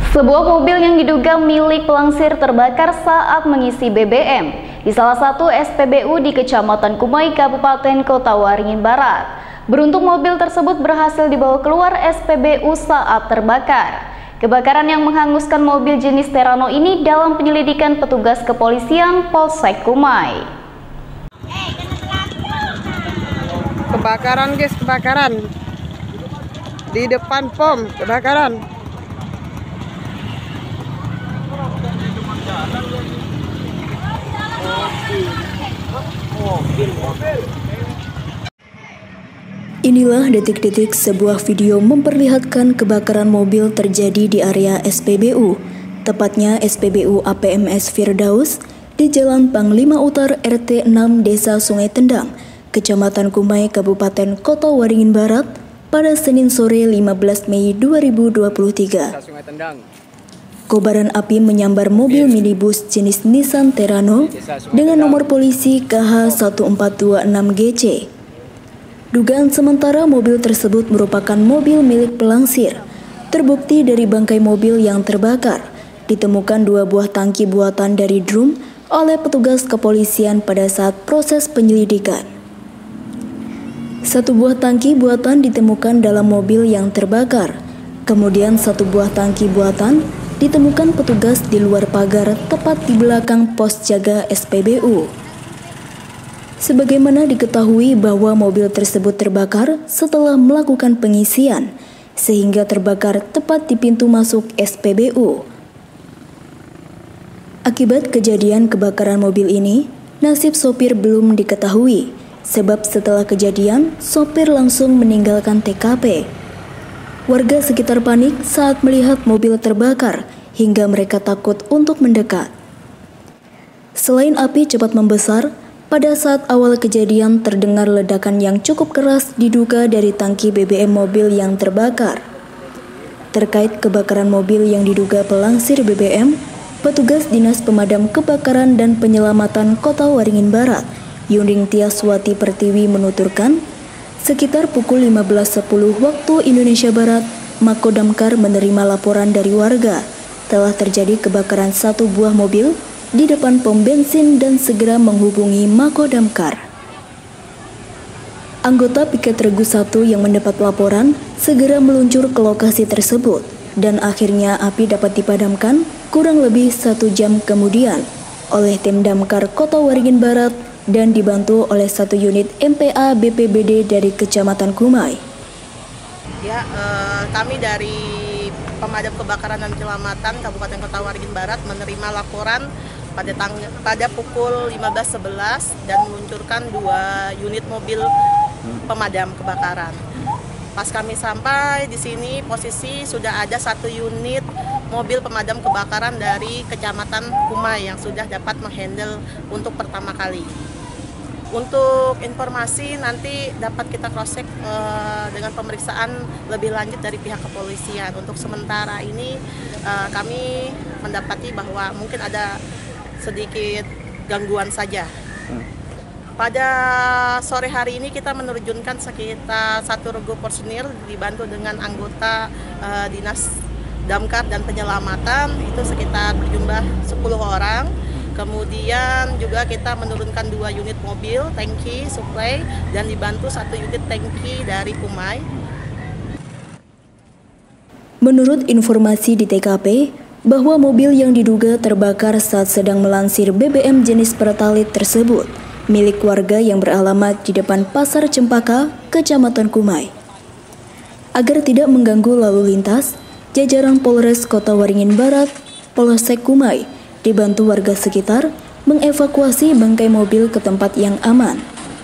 Sebuah mobil yang diduga milik pelangsir terbakar saat mengisi BBM di salah satu SPBU di Kecamatan Kumai, Kabupaten Kota Waringin Barat. Beruntung mobil tersebut berhasil dibawa keluar SPBU saat terbakar. Kebakaran yang menghanguskan mobil jenis Terano ini dalam penyelidikan petugas kepolisian Polsek Kumai. Kebakaran guys, kebakaran di depan POM, kebakaran. Inilah detik-detik sebuah video memperlihatkan kebakaran mobil terjadi di area SPBU, tepatnya SPBU APMS Firdaus di Jalan Panglima Utar RT 6 Desa Sungai Tendang, Kecamatan Kumai, Kabupaten Kota Waringin Barat pada Senin sore 15 Mei 2023. Kobaran api menyambar mobil minibus jenis Nissan Terano dengan nomor polisi KH1426GC. Dugaan sementara mobil tersebut merupakan mobil milik pelangsir. Terbukti dari bangkai mobil yang terbakar, ditemukan 2 buah tangki buatan dari drum oleh petugas kepolisian pada saat proses penyelidikan. 1 buah tangki buatan ditemukan dalam mobil yang terbakar. Kemudian 1 buah tangki buatan ditemukan petugas di luar pagar tepat di belakang pos jaga SPBU. Sebagaimana diketahui bahwa mobil tersebut terbakar setelah melakukan pengisian, sehingga terbakar tepat di pintu masuk SPBU. Akibat kejadian kebakaran mobil ini, nasib sopir belum diketahui, sebab setelah kejadian, sopir langsung meninggalkan TKP. Warga sekitar panik saat melihat mobil terbakar, hingga mereka takut untuk mendekat. Selain api cepat membesar, pada saat awal kejadian terdengar ledakan yang cukup keras diduga dari tangki BBM mobil yang terbakar. Terkait kebakaran mobil yang diduga pelangsir BBM, petugas Dinas Pemadam Kebakaran dan Penyelamatan Kota Waringin Barat, Yuning Tiaswati Pertiwi menuturkan, sekitar pukul 15.10 waktu Indonesia Barat, Mako Damkar menerima laporan dari warga telah terjadi kebakaran 1 buah mobil di depan pom bensin dan segera menghubungi Mako Damkar. Anggota Piket Regu 1 yang mendapat laporan segera meluncur ke lokasi tersebut dan akhirnya api dapat dipadamkan kurang lebih 1 jam kemudian oleh tim Damkar Kota Waringin Barat dan dibantu oleh 1 unit MPA BPBD dari Kecamatan Kumai. Ya, kami dari Pemadam Kebakaran dan Penyelamatan Kabupaten Kota Waringin Barat menerima laporan pada pukul 15.11 dan meluncurkan 2 unit mobil pemadam kebakaran. Pas kami sampai di sini, posisi sudah ada 1 unit mobil pemadam kebakaran dari Kecamatan Kumai yang sudah dapat menghandle untuk pertama kali. Untuk informasi nanti dapat kita cross-check dengan pemeriksaan lebih lanjut dari pihak kepolisian. Untuk sementara ini kami mendapati bahwa mungkin ada sedikit gangguan saja. Pada sore hari ini kita menerjunkan sekitar 1 regu personil dibantu dengan anggota Dinas Damkar dan Penyelamatan, itu sekitar berjumlah 10 orang. Kemudian juga kita menurunkan 2 unit mobil, tangki, suplai, dan dibantu 1 unit tangki dari Kumai. Menurut informasi di TKP, bahwa mobil yang diduga terbakar saat sedang melansir BBM jenis Pertalite tersebut milik warga yang beralamat di depan Pasar Cempaka, Kecamatan Kumai. Agar tidak mengganggu lalu lintas, jajaran Polres Kota Waringin Barat, Polsek Kumai, dibantu warga sekitar mengevakuasi bangkai mobil ke tempat yang aman.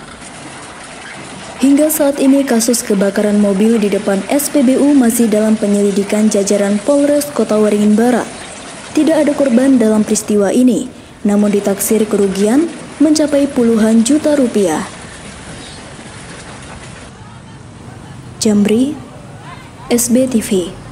Hingga saat ini kasus kebakaran mobil di depan SPBU masih dalam penyelidikan jajaran Polres Kota Waringin Barat. Tidak ada korban dalam peristiwa ini, namun ditaksir kerugian mencapai puluhan juta rupiah. Jamri, SBTV.